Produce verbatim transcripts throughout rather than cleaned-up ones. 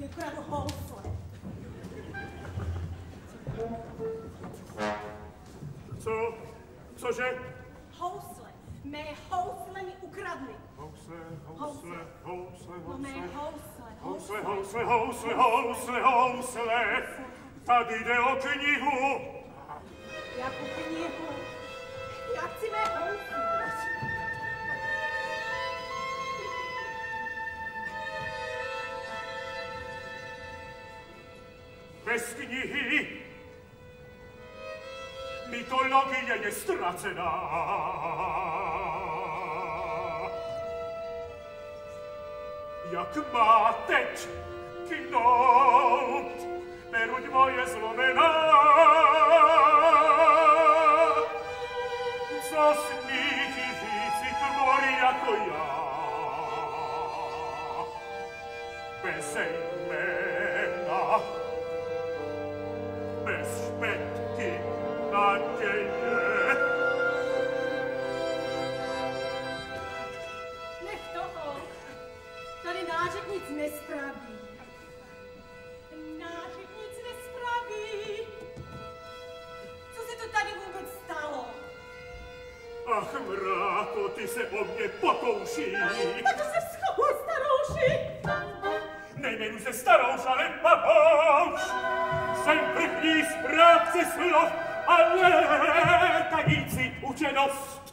ukradl housle. Co? Cože? Housle. Mé housle mi ukradli. Housle, housle, housle, No mé housle. housle. Housle, housle, housle, housle, housle. Tady jde o knihu. Jakou knihu? Já chci mé housle. Bez knihy mytologie je ztracená. Jak má teď kynout peruť moje zlomená? Co smí ti říci tvory jako já? Bez jména, bez špetky naděje. Nech toho. Tady nářek nic nespraví. Nářek nic nespraví. Co se to tady vůbec stalo? Ach, mráko, ty se o mě pokoušíš. Na to se schopuj, starouši. Nejmenuji se starouš, ale pahouš. Jsem první správce slov a létající učenost.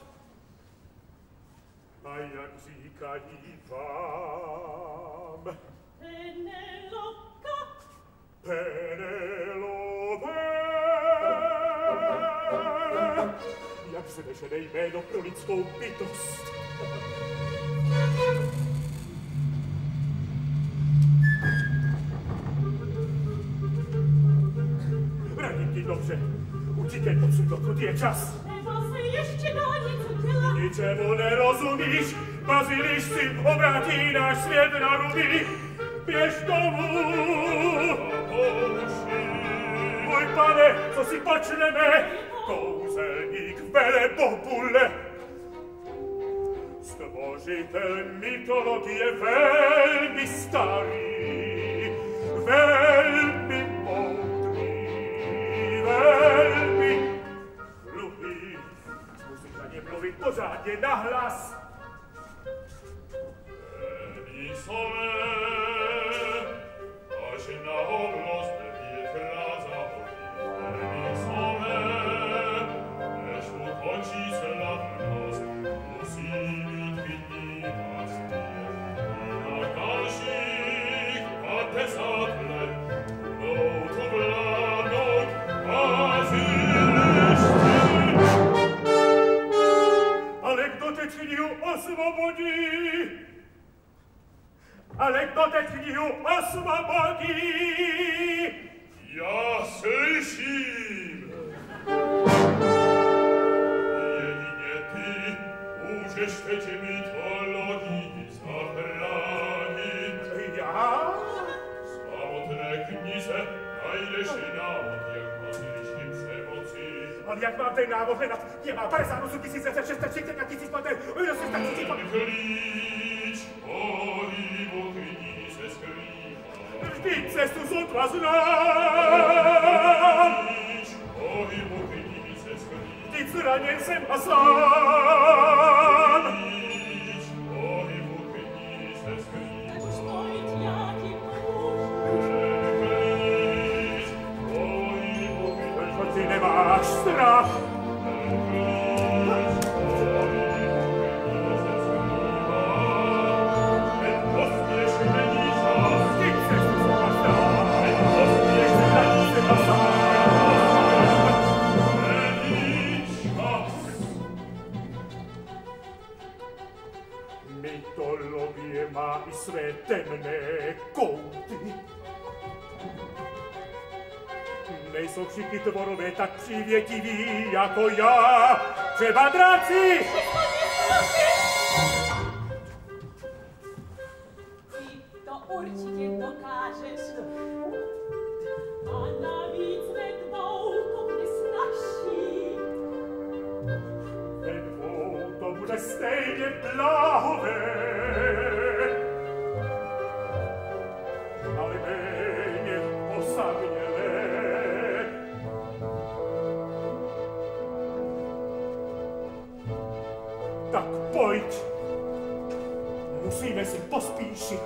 A jak říkají vám? Penelope. Penelope. Jak vznešené jméno pro lidskou bytost. Radím ti dobře. Utíkej odsud, dokud je čas. Nebo se ještě dá něco dělat. Ničemu nerozumíš, baziliš si obrátí náš svět na ruby. Běž domů, pouši. Můj pane, co si počneme? Kouzelník Velebobule. Stvořitel mytologie velmi starý, velmi moudrý, velmi hluchý. Musíš na ně mluvit pořádně nahlas. Venisole, až na oblost nevětra zahodí. Venisole, než ukončí slavnost, musí být vidní vlastní. Na dalších padesát let budou tu vládnout bazilišti. Ale kdo teď knihu osvobodí? Ale kdo teď knihu osvobodí? Já slyším. Jedině ty můžeš teď mytologii zachránit. Já? Samotné knize najdeš i návod, jak bazilišti přemoci. Ale jak mám ten návod hledat? Je má padesát osm tisíc šest set třicet tisíc pater. Klíč pohybu knize skrývá. Vždyť cestu sotva znám. Klíč pohybu knize skrývá. Vždyť zraněn jsem a sám. Klíč pohybu knize skrývá. Tak už pojď, já ti pomůžu. Klíč pohybu knize skrývá. Ty nemáš strach. Mytologie má i své temné kouty. Nejsou všichni tvorové tak přívětiví jako já. Třeba draci! Ty to určitě dokážeš. A navíc ve dvou to bude snažší. Ve dvou to bude stejně blahové. Ale mé finisci.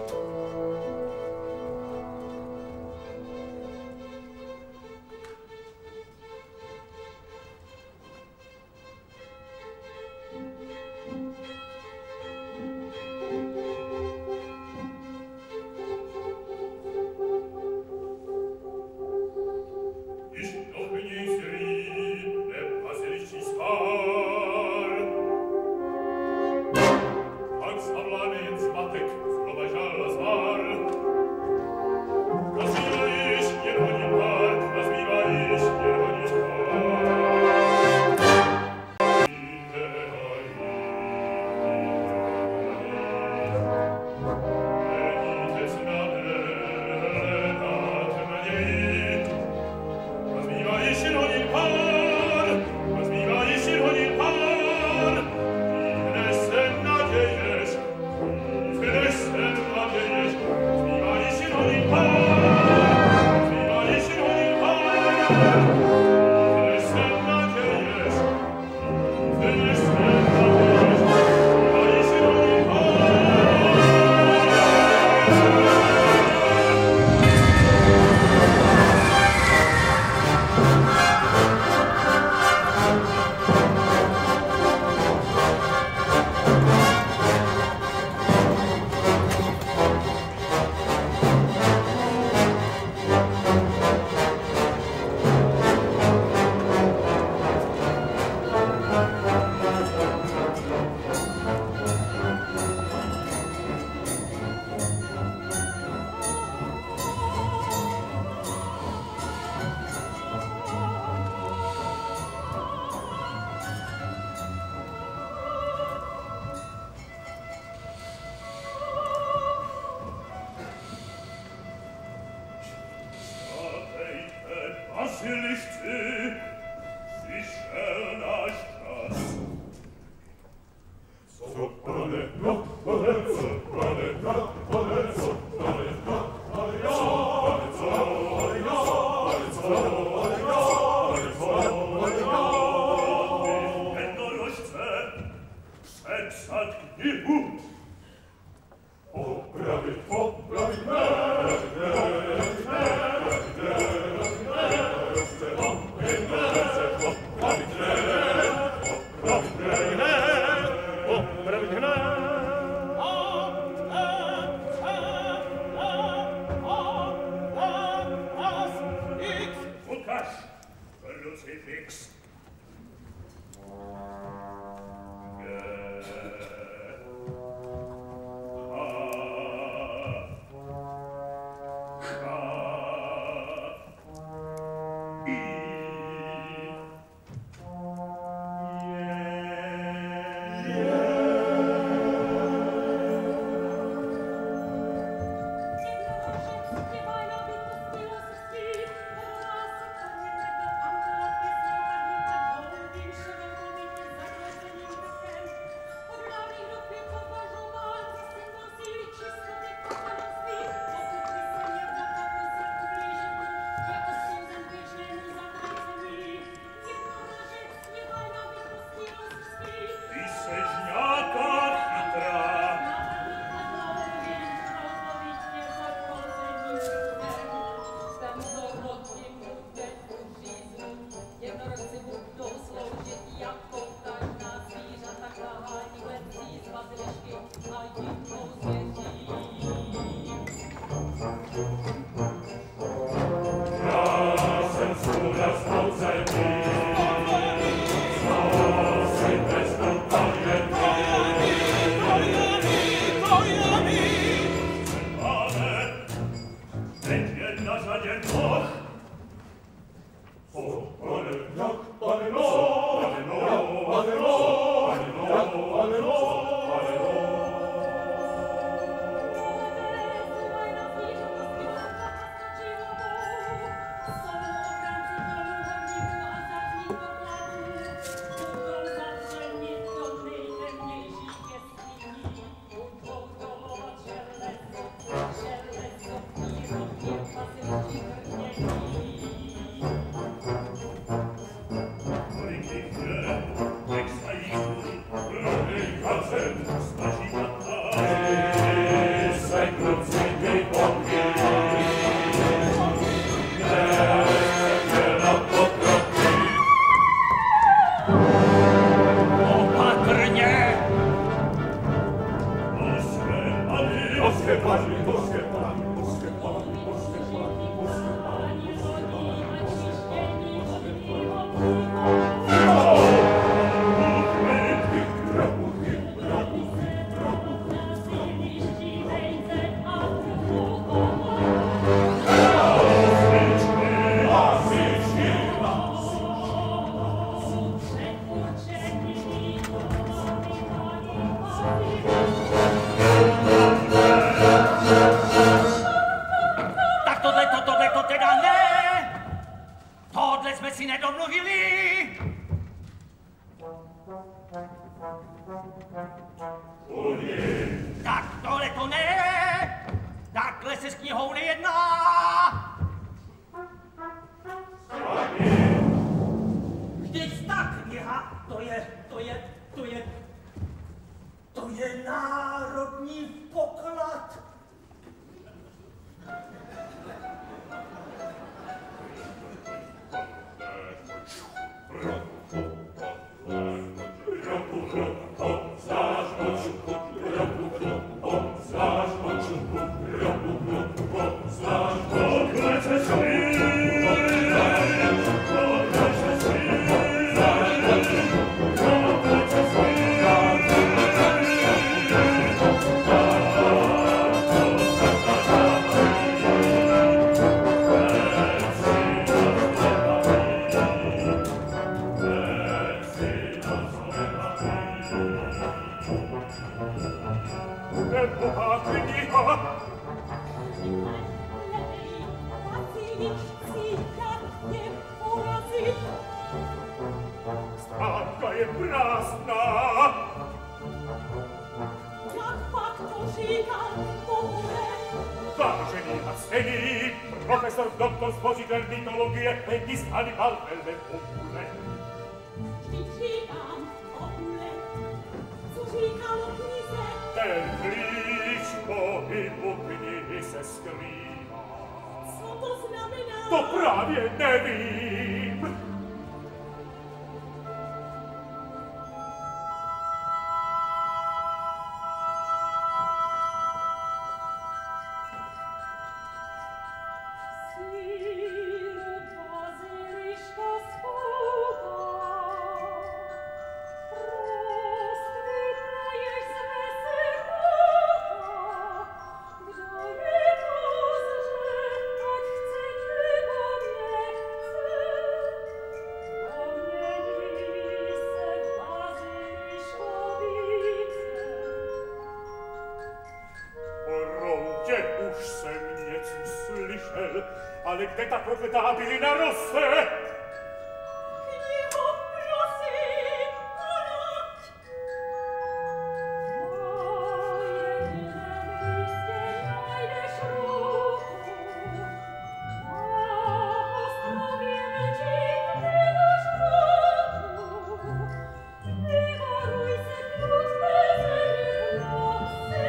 Thank you. si nedomluvili? O nie. Tak tohle to ne! Takhle se s knihou nejedná! Vždyť ta kniha, to je, to je, to je, to je národní poklad. Professor Doctor Spositor Mitologie e gli stali palpelle opule. Říkám opule, co říkalo knize? Ten klíčko i u knihy se skrývá. Co to znamená? To právě nevím. Ale kde ta profetá bylina roste? Kniho, prosím, ponoď! Moje místě najdeš ruku, a postavíme ti nedoš ruku. Nevaruj se kluč bez nich nosy,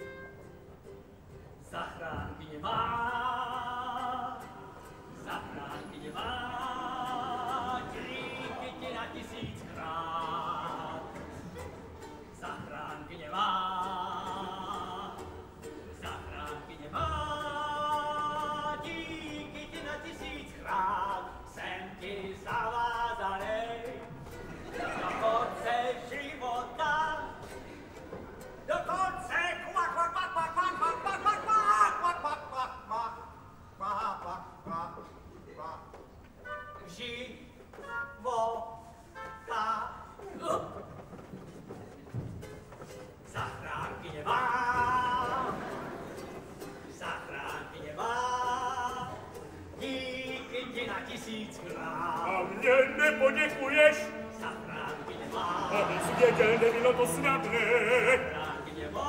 zachránkyně má, zachránkyně niedzielne podziękujesz? Za franki nie ma. A więc niedzielne wino to snadne. Franki nie ma.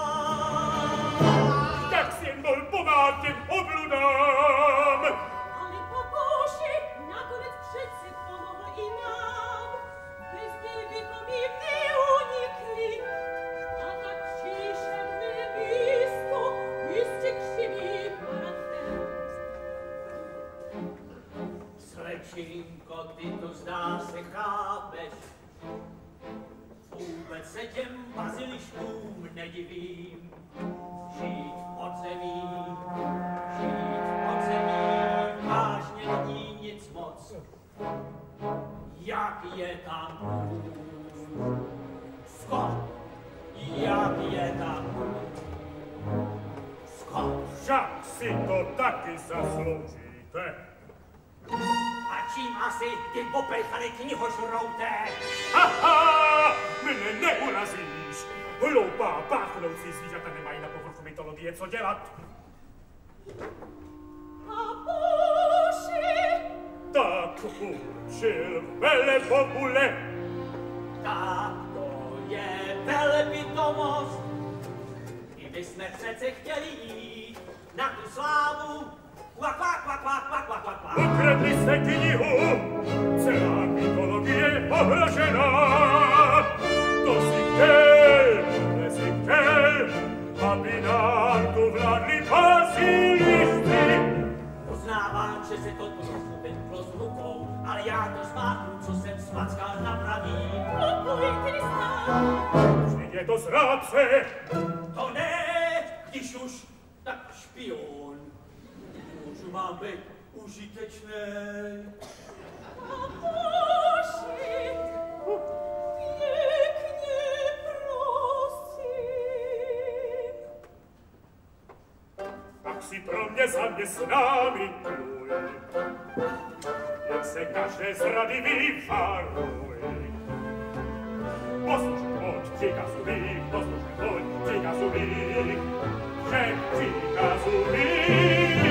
Tak symbol pomakiem obludam. Ale pokoszy, nakonec wszyscy pomoże i nam. Bez niewiego mi nie unikli. A tak ciszę my blisko, bliscy krzywi charakter. Srecinko, ty tu zasychałeś. Vůbec se těm baziliškům nedivím. Žít v podzemí, žít v podzemí, vážně není nic moc. Jak je tam skot, jak je tam skot. Však si to taky zasloužíte. A čím asi ty popejchaný knihožrouté? Haha, mne neurazíš. Hloupá, páchnoucí zvířata nemají na povrchu mytologie co dělat. Papuši! Tak určil velebobule. Tak to je velebitomost. I my jsme přece chtěli jít na tu slávu. Kvak, kvak, kvak, kvak, kvak, kvak, kvak, kvak. Ukradli jste knihu, celá mytologie ohrožená. To si chtěl, ne si chtěl, aby nám tu vládli bazilišci. Uznávám, že se to trochu vyplo s rukou, ale já to zmáknu, co jsem smackal napravím. Kupuj, Krista! Vždyť je to zrádce. To ne, když už, tak špion. Můžu mám být užitečnej. Papuši! Pěkně prosím! Tak si pro mě za mě s námi pluj. Jak se každé zrady vyvaruj. Poslušaj, hoď příkazu mých, poslušaj, hoď příkazu mých, že příkazu mých.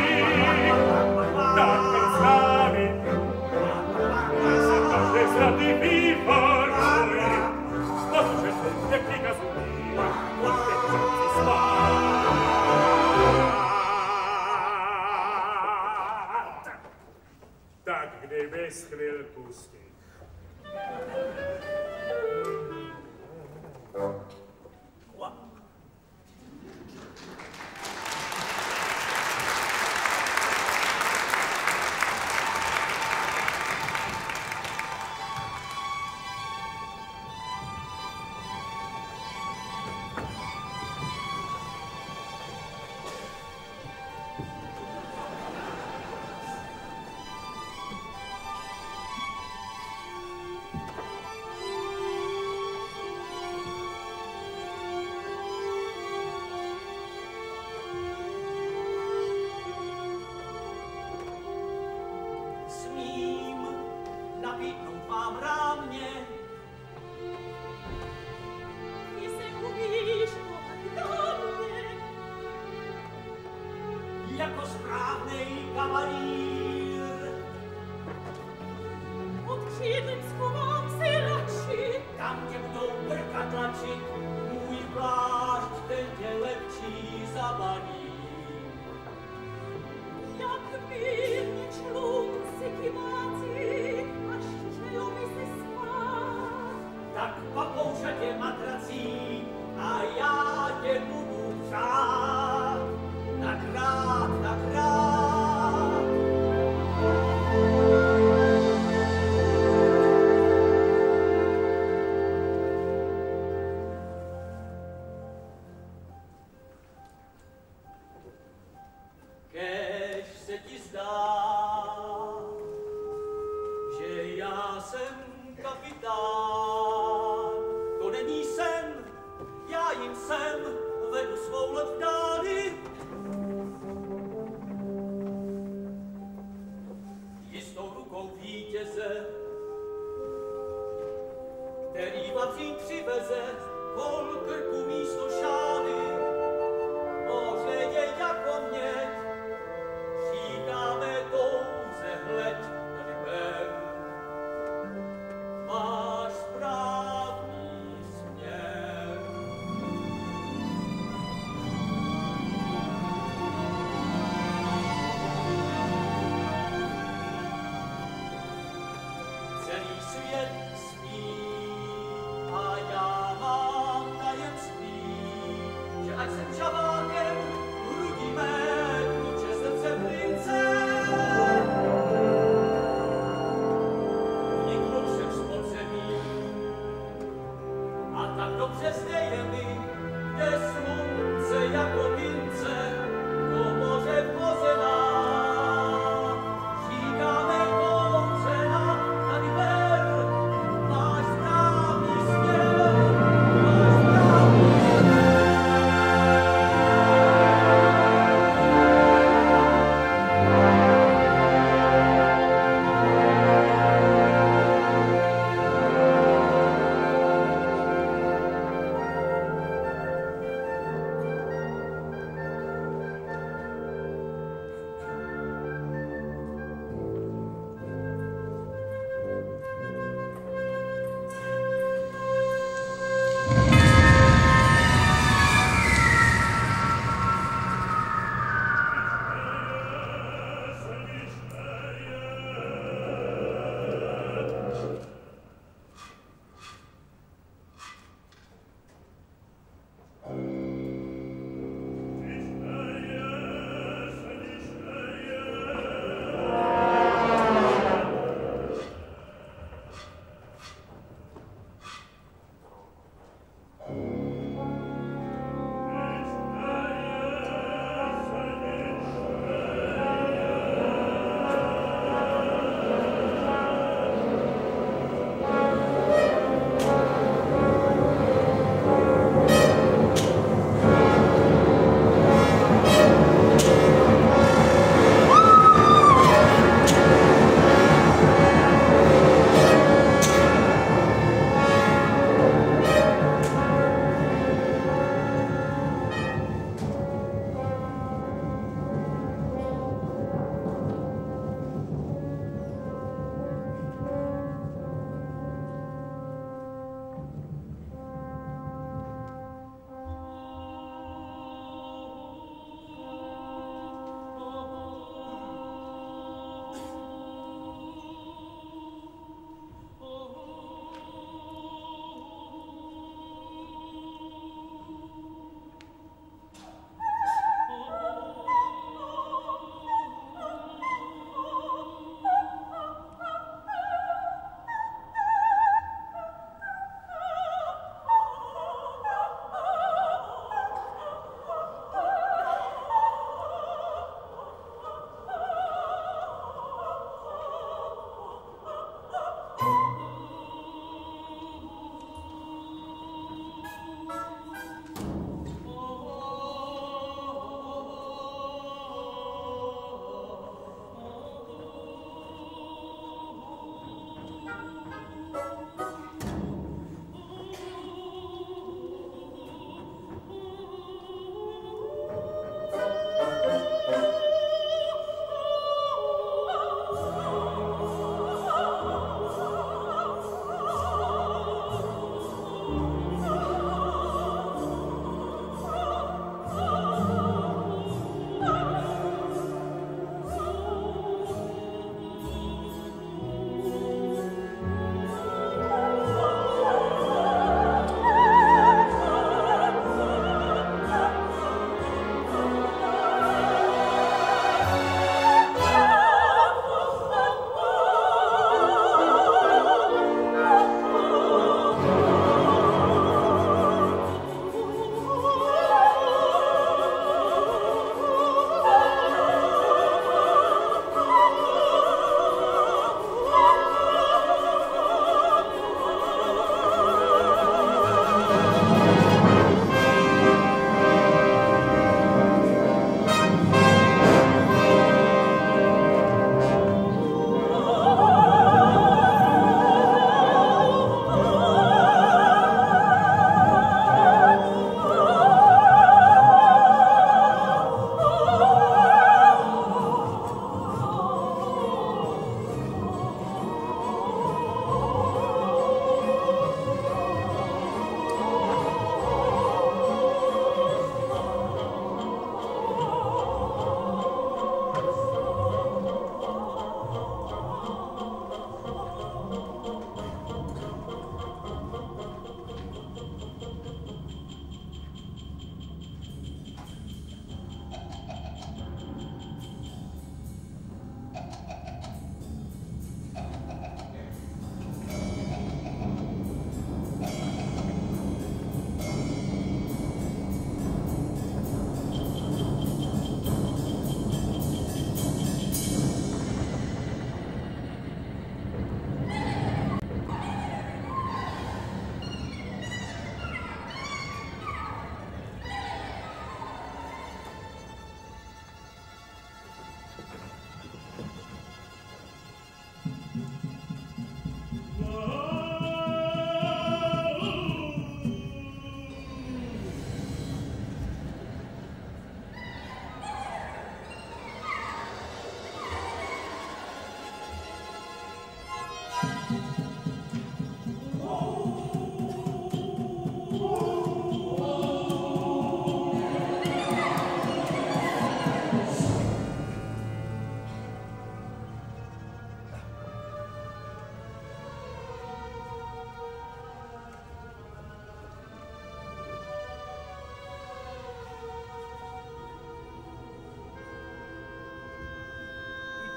Tak ty s námi pluj. Jak se každé zrady vyvaruj. Poslušaj, hoď příkazu mých, teď chci spát. Tak kdybys chvilku stihl.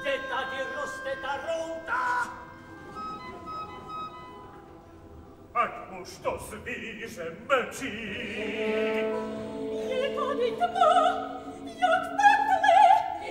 Kde tady roste ta routa? Ať už to zvíře mlčí. Je tady tma, jak v pekle.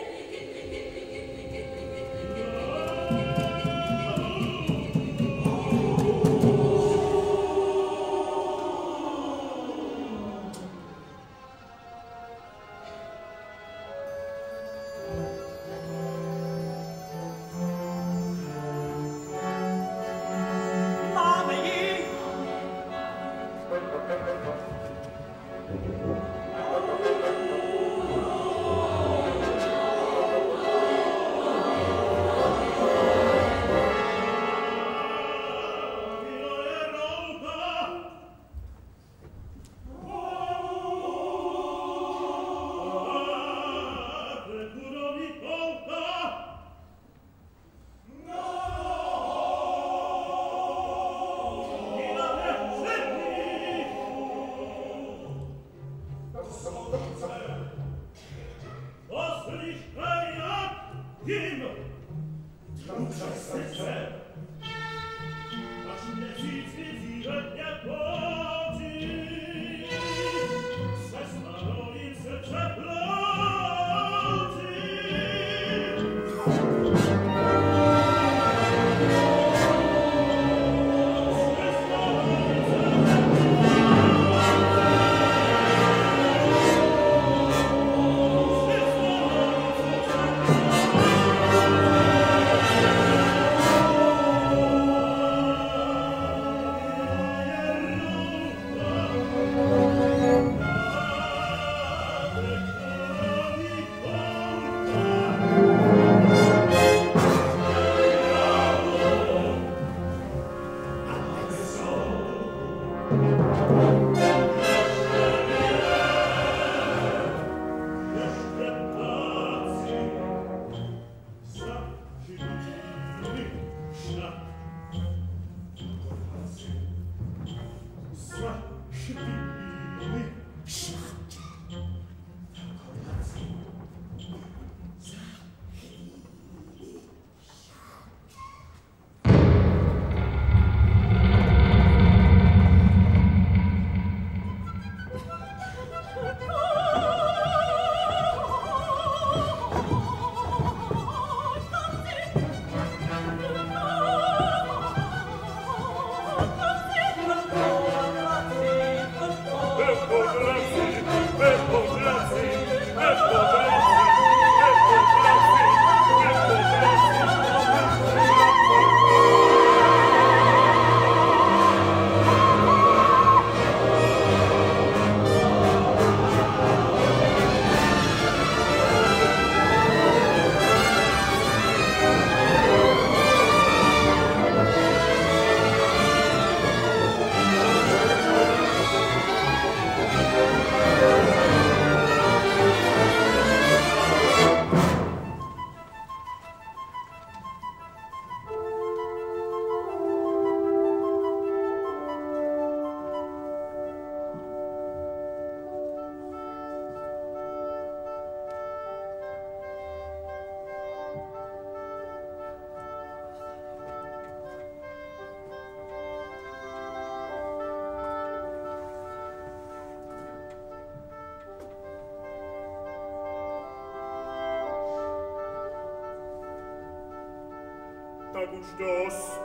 Tak už dost,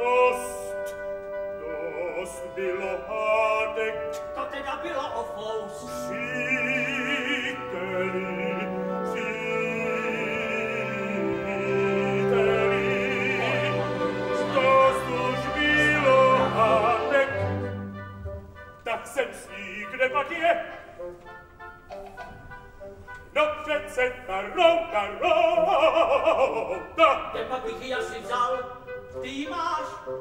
dost, dost bylo hádek. To teda bylo o fous. Příteli, příteli, dost už bylo hádek. Tak jsem si, kde pak je? No přece ta routa, routa. Kde pak bych ji asi vzal? Ty ji máš?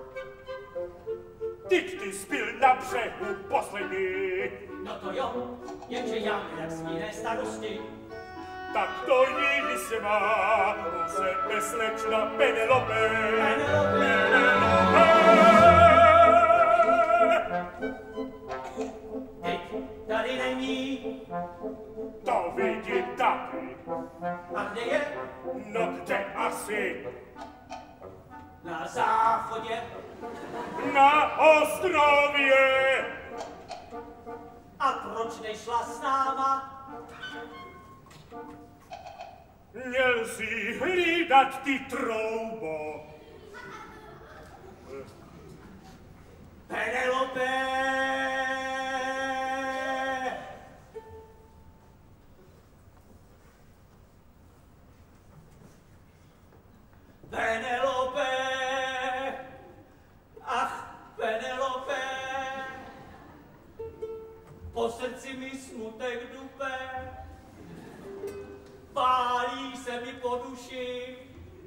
Teď ty spil na břehu poslední. No to jo, jenže já měl svíné starosti. Tak to jí se má, u sebe slečna Penelope. Penelope. Penelope. Teď tady není. To vidím taky. A kde je? No kde asi? Na záchodě. Na ostrově. A proč nešla s náma? Měl si hlídat ty troubo. Penelope! Penelope! Ach, Penelope! Po srdci mi smutek dupe, pálí se mi po duši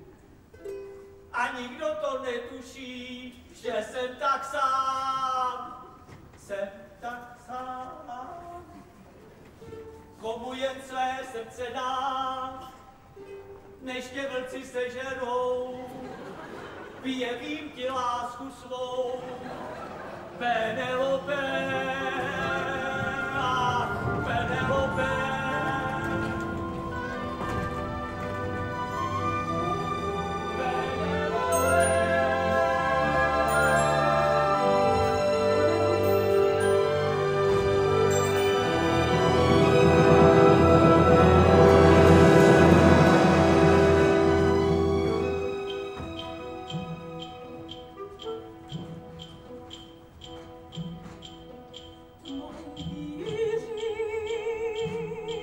a nikdo to netuší, že jsem tak sám, jsem tak sám. Komu jen své srdce dám, než tě vlci sežerou, vyjevím ti lásku svou, Penelope, ach, Penelope. Mon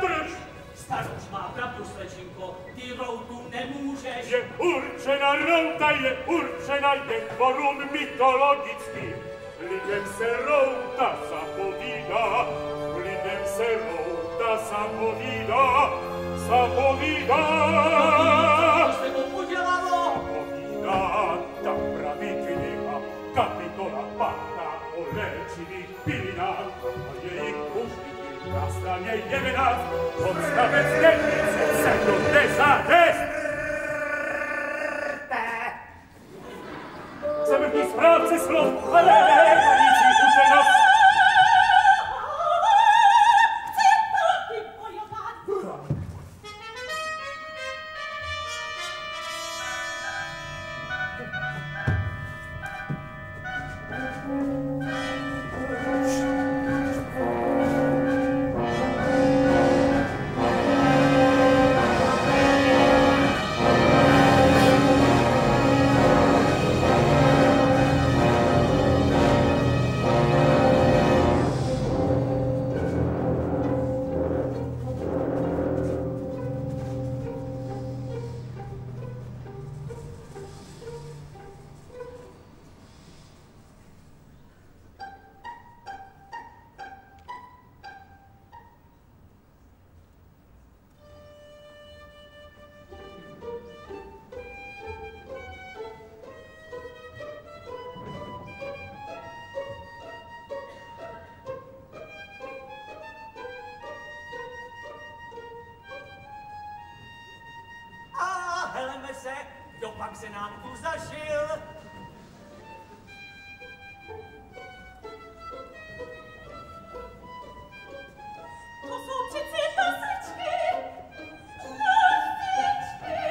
drž! Staroč má pravdu, slečinko, ty routu nemůžeš. Je určena routa, je určena jen kvorum mytologický. Lidem se routa zapovídá, lidem se routa zapovídá, zapovídá. Co se mu udělalo? Zapovídá ta praví kniha, kapitola pátá o léčivých pilinách a jejich užití na straně jedenáct. Odstavec směrnice sedmdesát šest. Samotný správce slov, ale nejvící učenost. Chci proti bojovat! Heleme se, kdo pak se nám tu zažil. To jsou přeci lasičky! Lasičky!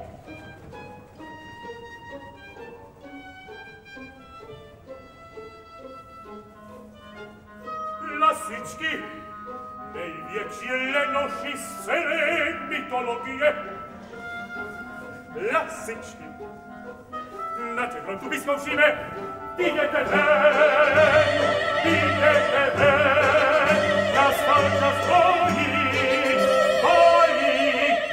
Lasičky, největší lenoši z celé mytologie. Lasičky, na těchto tu vyzkoušíme. Vyjděte ven, vyjděte ven, nastal čas bojí, bojí.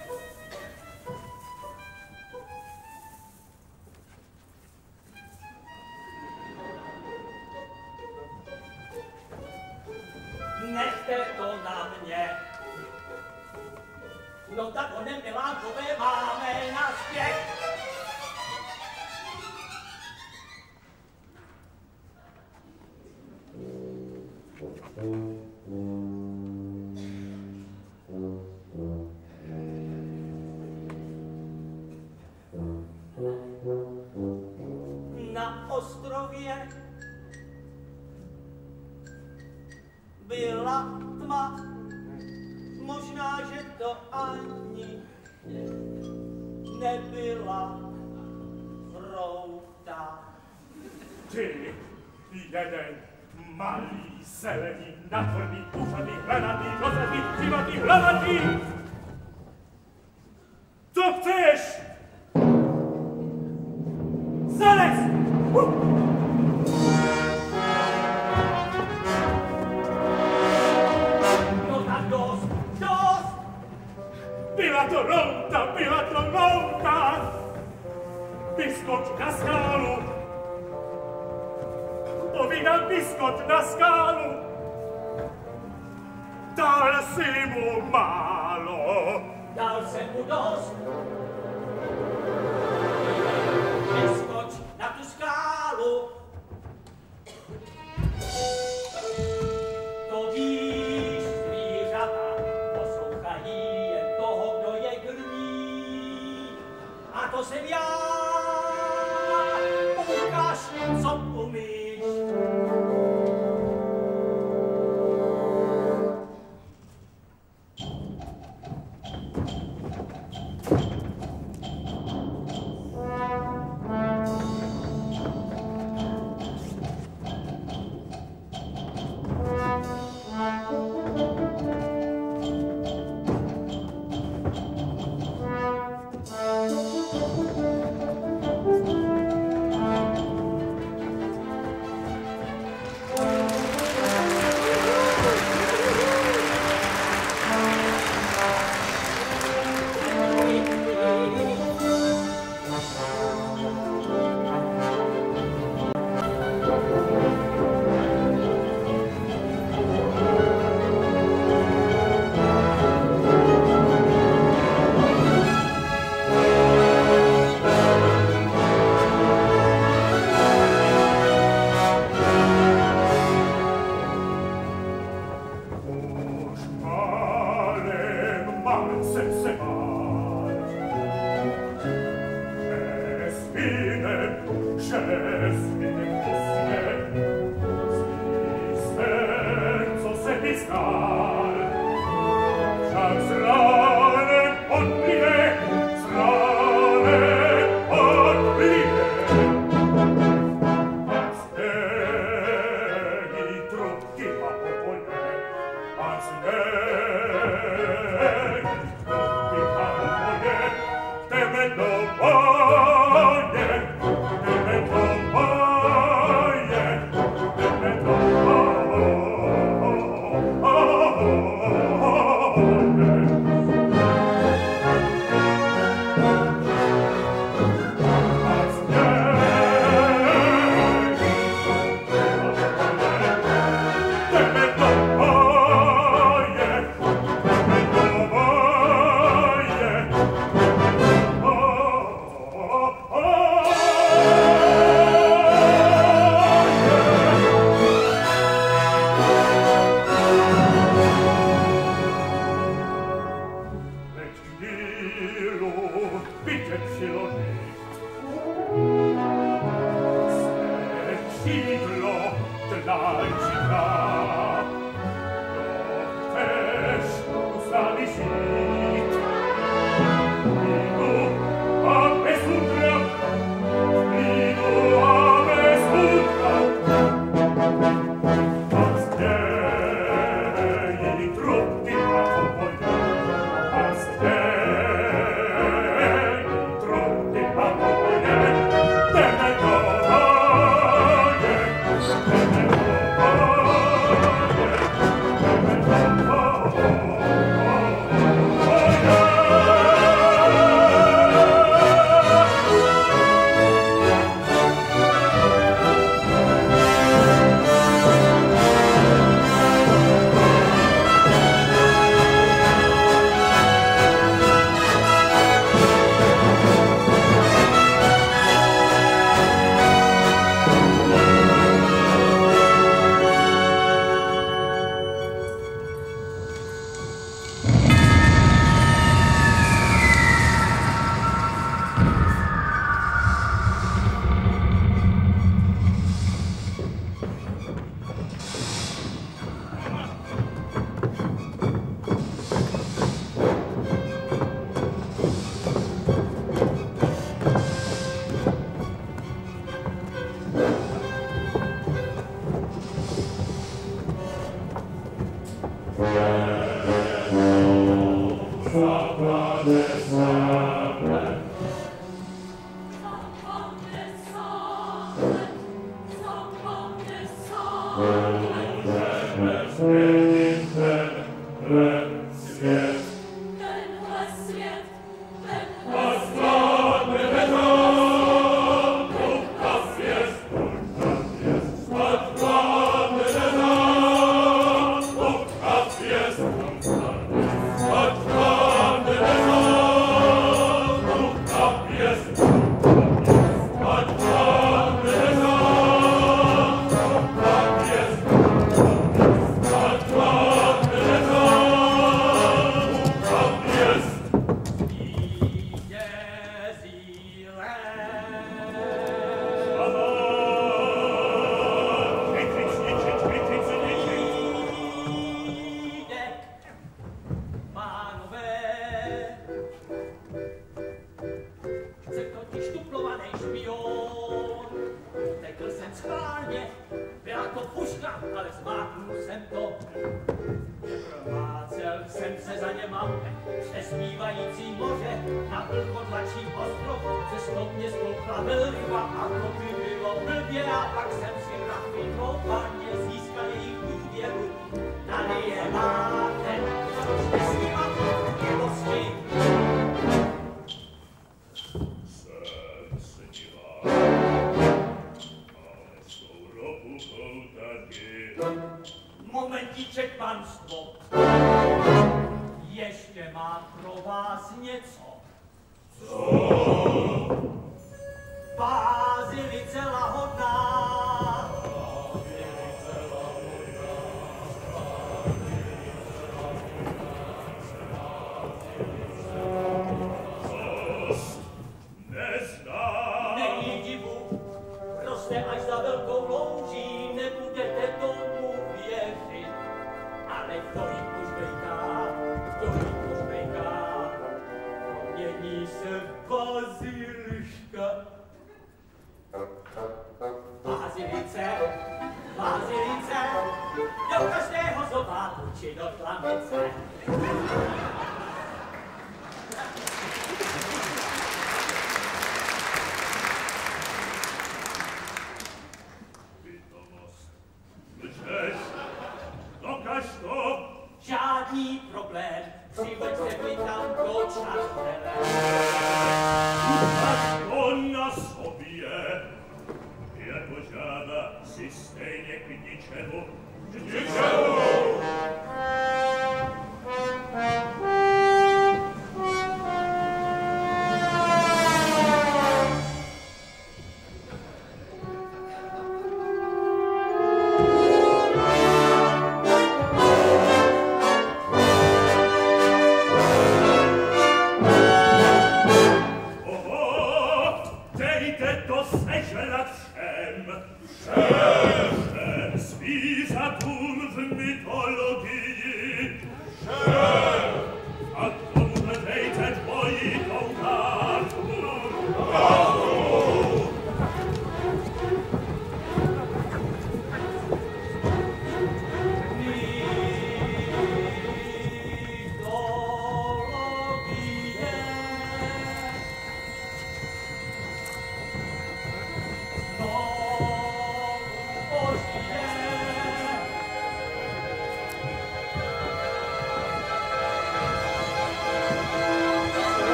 Nechte to na mě. No tak onem Milánkové máme naspěch. Na ostrově byla tma. Možná, že to ani nebyla routa. Ty, jeden malý, zelený, natvrný, ušatý, hranatý, rozletý, přivatý, hlavatý. Co chceš? Zalez! Uh! Byla to routa, byla to routa! Vyskoč na skálu! Povídám, vyskoč na skálu! Dal si mu málo! Dal jsem mu dost! Vyskoč na tu skálu! To víš, zvířata poslouchají jen toho, kdo je krmí. A to jsem já! Ukaž, co umíš!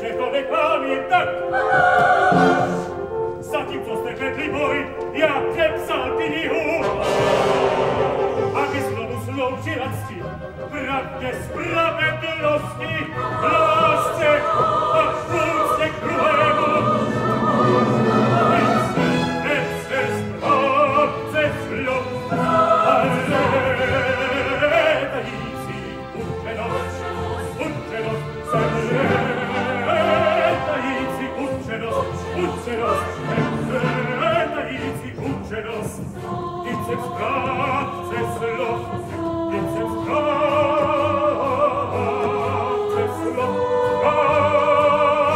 come pamiętam. Zatim co stepetli boj, jak psalti mihu. A che slovu slouči lacti, pravde spravedlnosti, lásce a úcte k druhému. Nechce správce slov, ale dající učenost, učenost, dající učenost, učenost, dající učenost, nechce správce slov, nechce správce slov,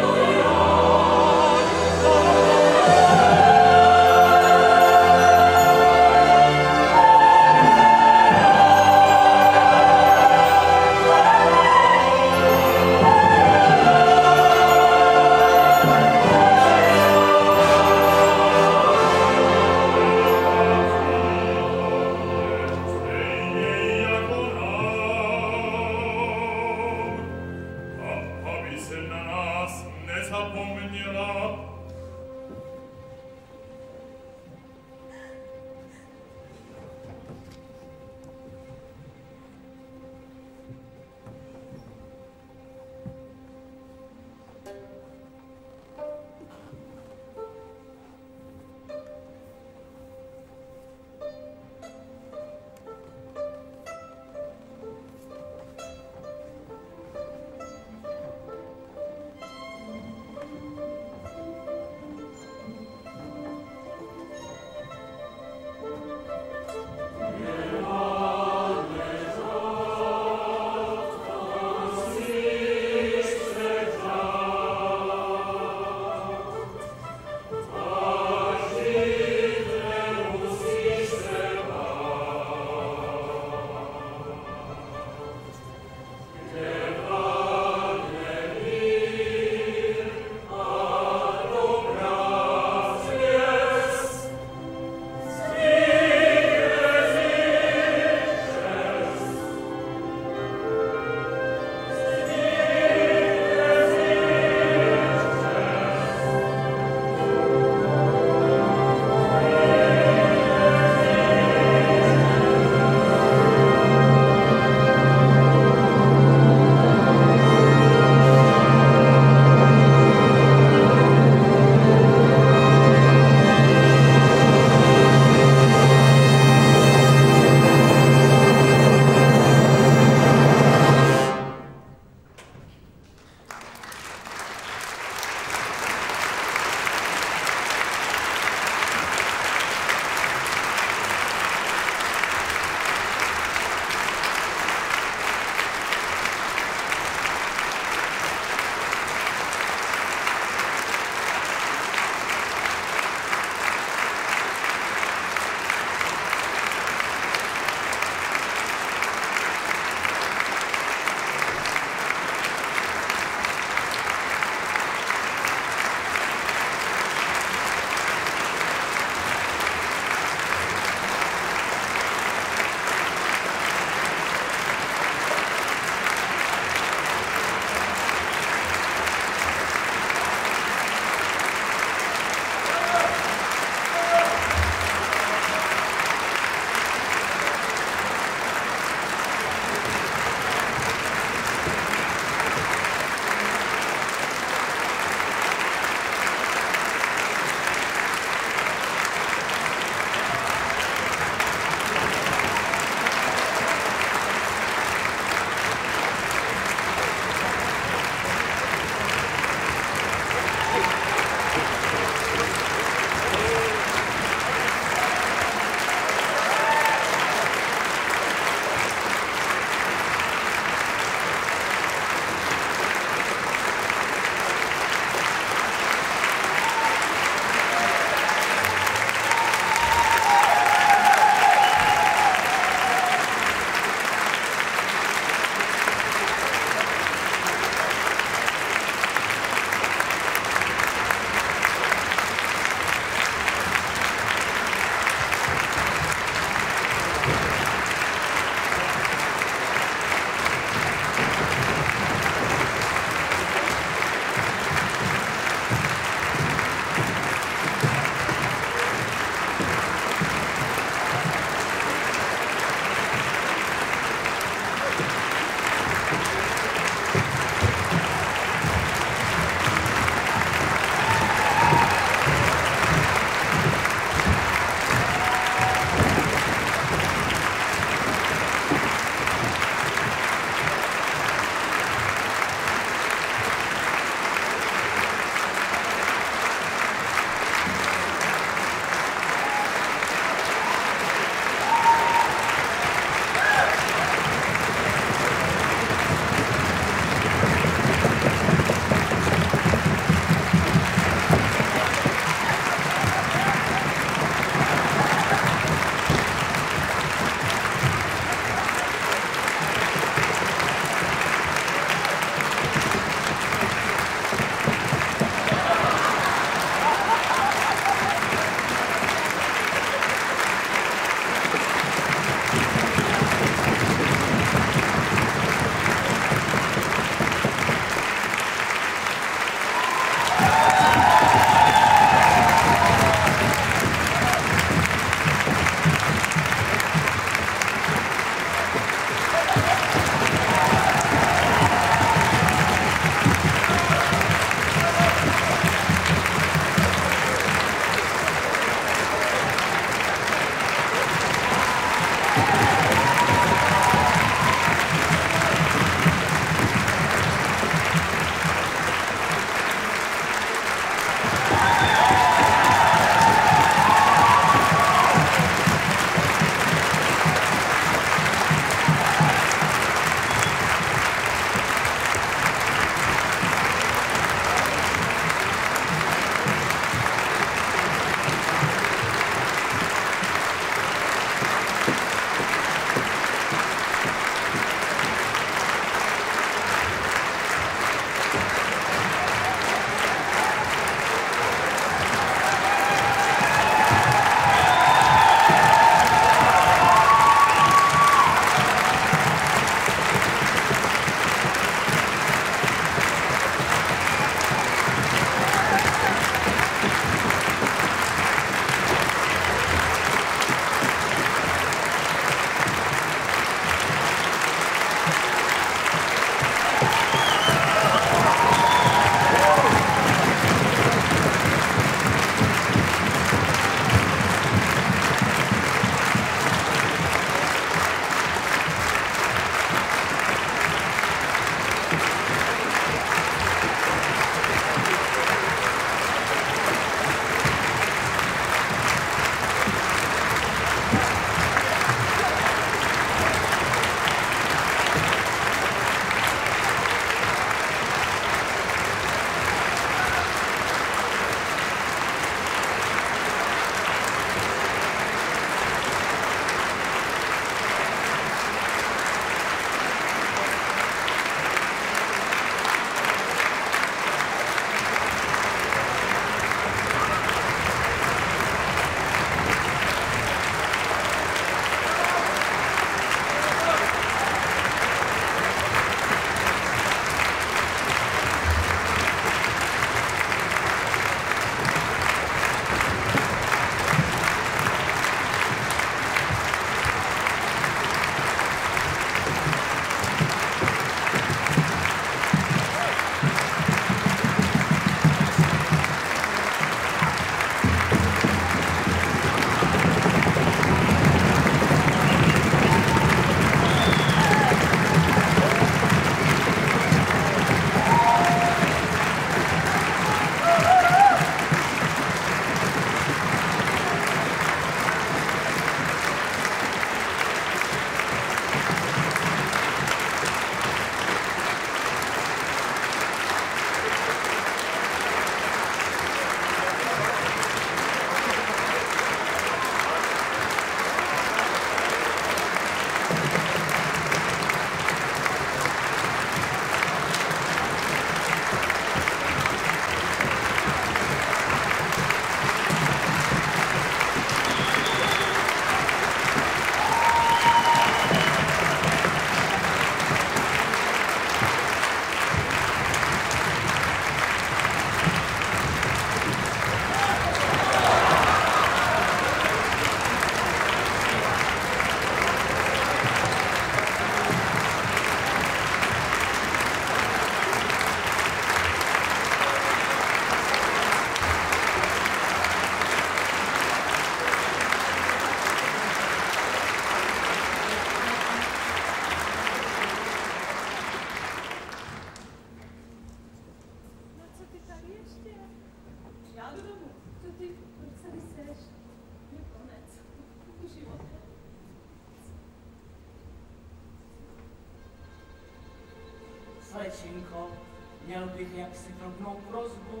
Slečinko, měl bych jaksi drobnou prosbu.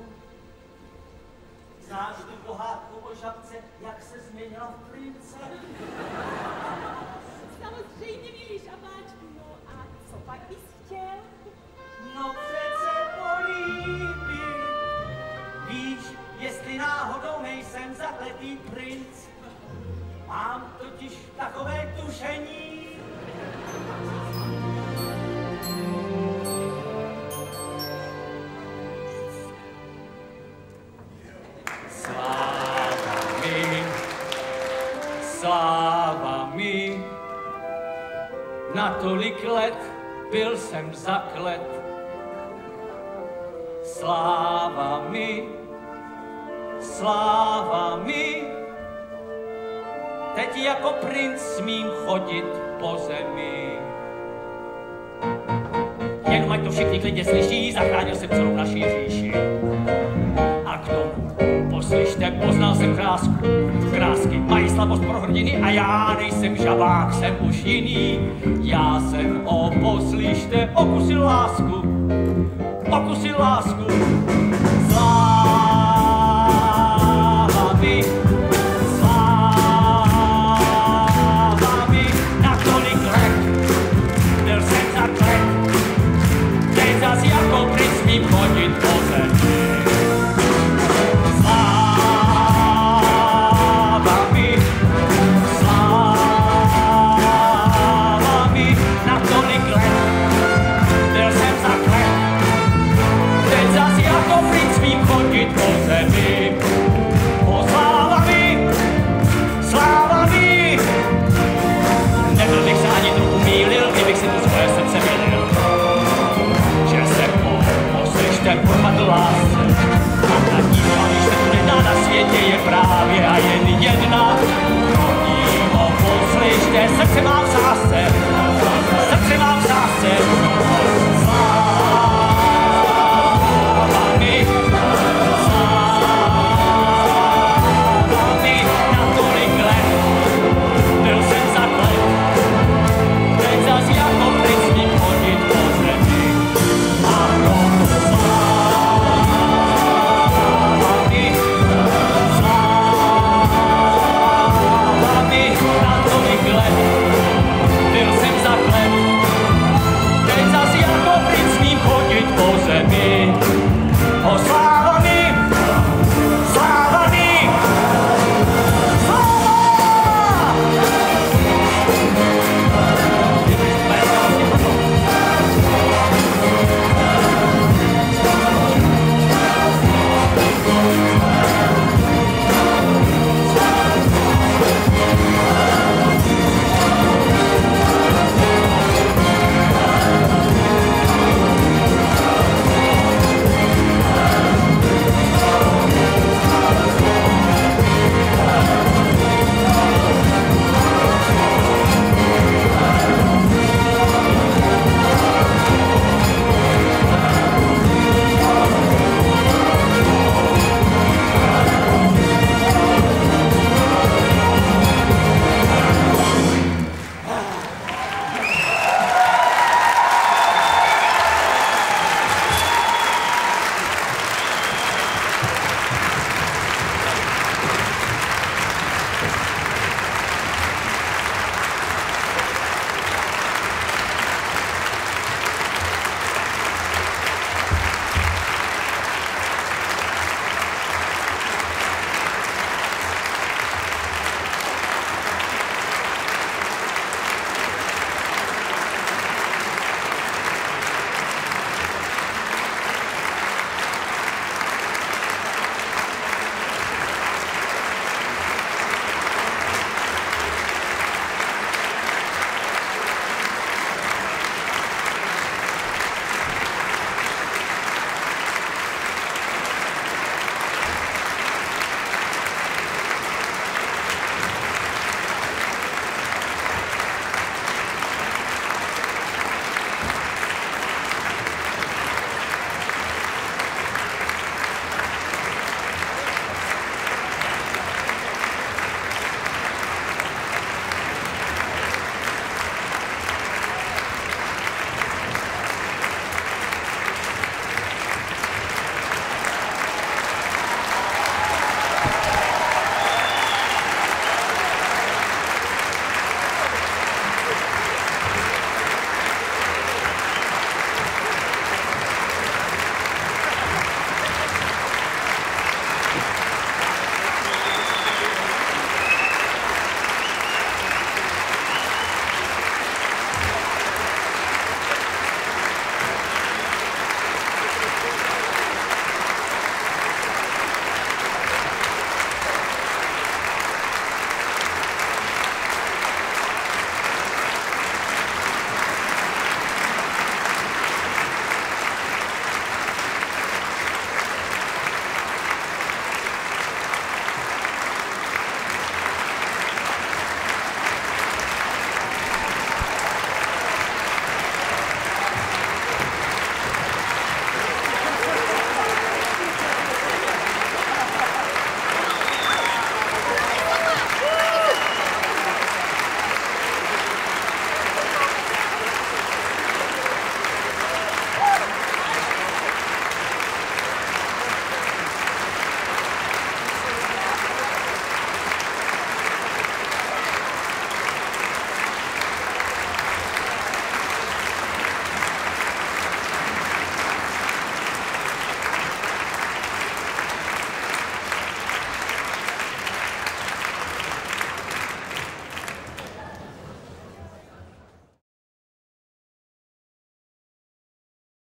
Znáš tu pohádku o žabce, jak se změnila v prince? Samozřejmě, milý žabáčku, no a co pak bys chtěl? No přece políbit. Víš, jestli náhodou nejsem zakletý princ, mám totiž takové tušení. Sláva mi, sláva mi, na tolik let byl jsem zaklet. Sláva mi, sláva mi, teď jako princ smím chodit po zemi. Jenom ať to všichni klidně slyší, zachránil jsem celou naší říši. A k tomu poslyšte, poznal jsem krásku. Krásky mají slavost pro hrdiny a já nejsem žabák, jsem už jiný. Já jsem, o poslyšte, okusil lásku, okusil lásku. Sláva mi, sláva mi, na tolik let byl jsem zaklet. Teď zas jako princ smím chodit po zemi. Právě a jen jedna, prosím ho poslyšte, srdce mám v sásce, srdce mám v sásce.